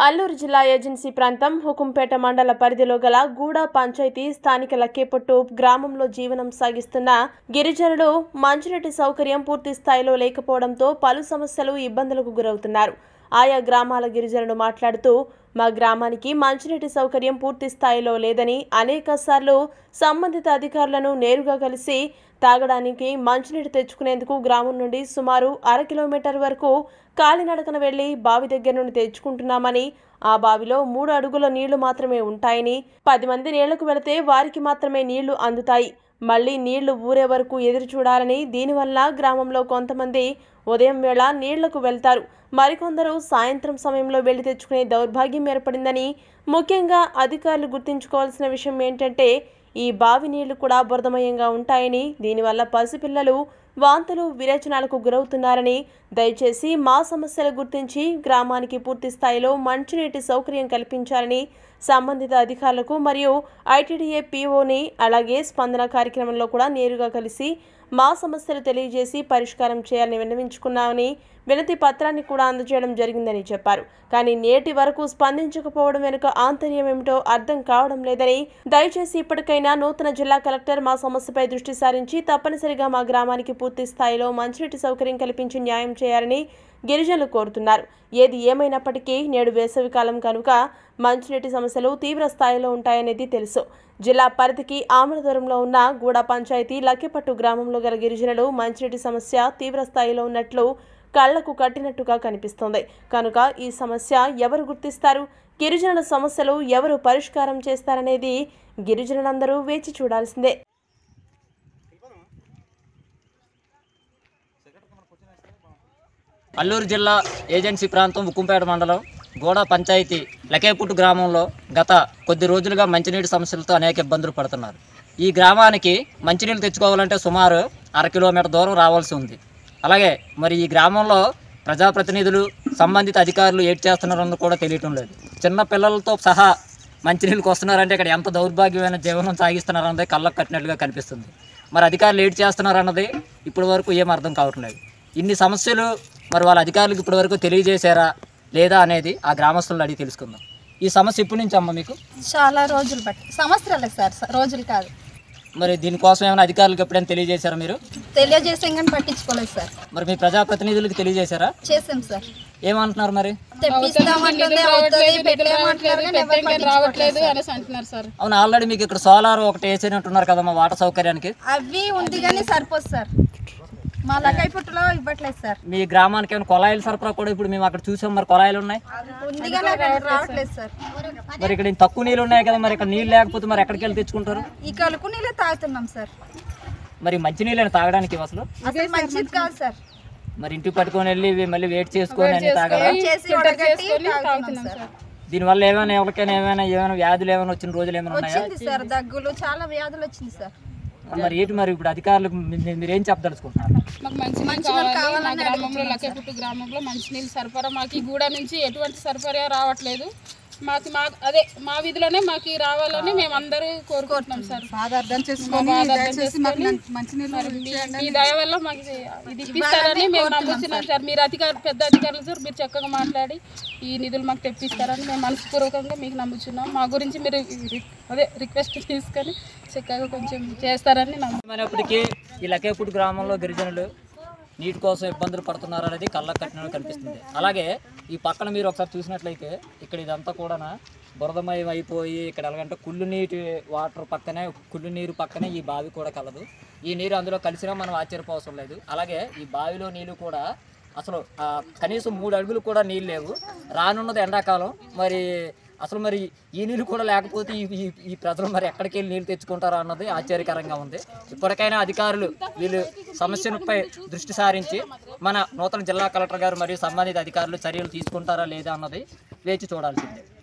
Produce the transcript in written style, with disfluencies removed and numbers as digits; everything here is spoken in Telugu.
అల్లూరు జిల్లా ఏజెన్సీ ప్రాంతం హుకుంపేట మండల పరిధిలో గల గూడ పంచాయతీ స్థానిక లక్కేపట్టు గ్రామంలో జీవనం సాగిస్తున్న గిరిజనులు మంచినీటి సౌకర్యం పూర్తి స్థాయిలో లేకపోవడంతో పలు సమస్యలు ఇబ్బందులకు గురవుతున్నారు. ఆయా గ్రామాల గిరిజనులు మాట్లాడుతూ మా గ్రామానికి మంచినీటి సౌకర్యం పూర్తి స్థాయిలో లేదని అనేకసార్లు సంబంధిత అధికారులను నేరుగా కలిసి తాగడానికి మంచినీటి తెచ్చుకునేందుకు గ్రామం నుండి సుమారు 1/2 కిలోమీటర్ వరకు కాలినడకన వెళ్లి బావి దగ్గర నుండి తెచ్చుకుంటున్నామని, ఆ బావిలో 3 అడుగుల నీళ్లు మాత్రమే ఉంటాయని, 10 మంది నీళ్లకు వెళితే వారికి మాత్రమే నీళ్లు అందుతాయి, మళ్లీ నీళ్లు ఊరే వరకు ఎదురు చూడాలని, దీనివల్ల గ్రామంలో కొంతమంది ఉదయం వేళ నీళ్లకు వెళ్తారు, మరికొందరు సాయంత్రం సమయంలో వెళ్లి తెచ్చుకునే దౌర్భాగ్యం ఏర్పడిందని, ముఖ్యంగా అధికారులు గుర్తుంచుకోవాల్సిన విషయం ఏంటంటే ఈ బావి నీళ్లు కూడా బురదమయంగా ఉంటాయని, దీనివల్ల పసిపిల్లలు వాంతులు విరేచనాలకు గురవుతున్నారని, దయచేసి మా సమస్యలు గుర్తించి గ్రామానికి పూర్తి స్థాయిలో మంచినీటి సౌకర్యం కల్పించాలని సంబంధిత అధికారులకు మరియు ఐటీడీఏ పీఓని అలాగే స్పందన కార్యక్రమంలో కూడా నేరుగా కలిసి మా సమస్యలు తెలియజేసి పరిష్కారం చేయాలని విన్నవించుకున్నామని, వినతి పత్రాన్ని కూడా అందజేయడం జరిగిందని చెప్పారు. కానీ నేటి వరకు స్పందించకపోవడం వెనుక ఆంతర్యం ఏమిటో అర్థం కావడం లేదని, దయచేసి ఇప్పటికైనా నూతన జిల్లా కలెక్టర్ మా సమస్యపై దృష్టి సారించి తప్పనిసరిగా మా గ్రామానికి పూర్తి స్థాయిలో మంచినీటి సౌకర్యం కల్పించి న్యాయం చేయాలని గిరిజనులు కోరుతున్నారు. ఏది ఏమైనప్పటికీ నేడు వేసవికాలం కనుక మంచినీటి సమస్యలు తీవ్ర స్థాయిలో ఉంటాయనేది తెలుసు. జిల్లా పరిధికి ఆమల దూరంలో ఉన్న గూడ పంచాయతీ లక్కేపట్టు గ్రామంలో గల గిరిజనులు మంచినీటి సమస్య తీవ్ర స్థాయిలో ఉన్నట్లు కళ్లకు కట్టినట్టుగా కనిపిస్తోంది. కనుక ఈ సమస్య ఎవరు గుర్తిస్తారు, గిరిజనుల సమస్యలు ఎవరు పరిష్కారం చేస్తారనేది గిరిజనులందరూ వేచి చూడాల్సిందే. అల్లూరు జిల్లా ఏజెన్సీ ప్రాంతం హుకుంపేట మండలం గూడ పంచాయతీ లక్కేపట్టు గ్రామంలో గత కొద్ది రోజులుగా మంచినీటి సమస్యలతో అనేక ఇబ్బందులు పడుతున్నారు. ఈ గ్రామానికి మంచినీళ్ళు తెచ్చుకోవాలంటే సుమారు 1/2 కిలోమీటర్ దూరం రావాల్సి ఉంది. అలాగే మరి ఈ గ్రామంలో ప్రజాప్రతినిధులు సంబంధిత అధికారులు ఏటి చేస్తున్నారని కూడా తెలియటం లేదు. చిన్న పిల్లలతో సహా మంచినీళ్ళకి వస్తున్నారంటే ఇక్కడ ఎంత దౌర్భాగ్యమైన జీవనం సాగిస్తున్నారన్నది కళ్ళకు కట్టినట్లుగా కనిపిస్తుంది. మరి అధికారులు ఏటి చేస్తున్నారన్నది ఇప్పటి వరకు ఏం అర్థం కావట్లేదు. ఇన్ని సమస్యలు మరి వాళ్ళ అధికారులకు ఇప్పటి వరకు తెలియజేశారా లేదా అనేది ఆ గ్రామస్తులను అడిగి తెలుసుకుందాం. ఈ సమస్య ఇప్పటి నుంచి అమ్మ మీకు చాలా రోజులు బట్టి సంవత్సరాలు సార్, రోజులు కాదు. మరి దీనికోసం ఏమైనా అధికారులకు ఎప్పుడైనా తెలియజేశారా? మీరు తెలియజేసాం కానీ పట్టించుకోలేదు సార్. మరి మీ ప్రజాప్రతినిధులకు తెలియజేశారా? చేసాం సార్. ఏమంటున్నారు మరి? అవును, ఆల్రెడీ మీకు ఇక్కడ సోలార్ ఒకటి వేసేనట్టున్నారు కదమ్మా వాటర్ సౌకర్యానికి. అవి ఉంది కానీ సరిపోదు సార్, మా లక్కేపట్టులో ఇవ్వట్లేదు సార్. మీ గ్రామానికి ఏమైనా కొలాయిలు సరఫరా కూడా ఇప్పుడు మేము అక్కడ చూసాం, మరి కొలాయిలు ఉన్నాయి ఉంది కానీ రావట్లేదు సార్. మరి ఇక్కడ తక్కువ నీళ్ళు ఉన్నాయి కదా, మరి ఇక్కడ నీళ్ళు లేకపోతే మరి ఎక్కడికి వెళ్ళి తెచ్చుకుంటారు? ఈ కలుపు నీళ్ళే తాగుతున్నాం సార్. మరి మంచి నీళ్ళని తాగడానికి అసలు మంచిది కాదు సార్. మరి ఇంటికి పట్టుకొని వెళ్ళి మళ్ళీ వెయిట్ చేసుకొని అన్ని తాగాలి. దీనివల్ల ఏమైనా ఎవరికైనా ఏమైనా వ్యాధులు ఏమైనా వచ్చిన రోజులు ఏమైనా ఉన్నాయా సార్? దగ్గులు చాలా వ్యాధులు వచ్చింది సార్. మరి ఏంటి మరి ఇప్పుడు అధికారులకు మీరు ఏం చెప్పదలుచుకుంటున్నారు? మాకు మంచినీళ్ళు కావాలి. మా గ్రామంలో లక్కేపట్టు గ్రామంలో మంచినీళ్ళు సరఫరా మాకు ఈ గూడ నుంచి ఎటువంటి సరఫరా రావట్లేదు. అదే మా వీధిలోనే మాకు రావాలని మేము అందరూ కోరుకుంటున్నాం సార్. ఈ దయ వల్ల మాకు ఇది ఇప్పిస్తారని మేము నమ్ముతున్నాం సార్. మీరు పెద్ద అధికారులు సార్, మీరు చక్కగా మాట్లాడి ఈ నిధులు మాకు తెప్పిస్తారని మేము మనస్పూర్వకంగా మీకు నమ్ముతున్నాం. మా గురించి మీరు రిక్వెస్ట్ తీసుకొని చక్కగా కొంచెం చేస్తారని నమ్ముతున్నప్పటికీ ఈ లక్కేపట్టు గ్రామంలో గిరిజనులు నీటి కోసం ఇబ్బందులు పడుతున్నారు అనేది కళ్ళకు కట్టినట్టు కనిపిస్తుంది. అలాగే ఈ పక్కన మీరు ఒకసారి చూసినట్లయితే ఇక్కడ ఇదంతా కూడా బురదమయం అయిపోయి ఇక్కడ ఎలాగంటే కుళ్ళు నీటి వాటర్ పక్కనే, కుళ్ళు నీరు పక్కనే ఈ బావి కూడా కలదు. ఈ నీరు అందులో కలిసినా మనం ఆశ్చర్యపోవసం లేదు. అలాగే ఈ బావిలో నీళ్ళు కూడా అసలు కనీసం 3 అడుగులు కూడా నీళ్ళు లేవు. రానున్నది ఎండాకాలం, మరి అసలు మరి ఈ నీళ్ళు కూడా లేకపోతే ఈ ప్రజలు మరి ఎక్కడికి వెళ్ళి నీళ్ళు తెచ్చుకుంటారో అన్నది ఆశ్చర్యకరంగా ఉంది. ఇప్పటికైనా అధికారులు వీళ్ళు సమస్యలపై దృష్టి సారించి మన నూతన జిల్లా కలెక్టర్ గారు మరియు సంబంధిత అధికారులు చర్యలు తీసుకుంటారా లేదా అన్నది వేచి చూడాల్సిందే.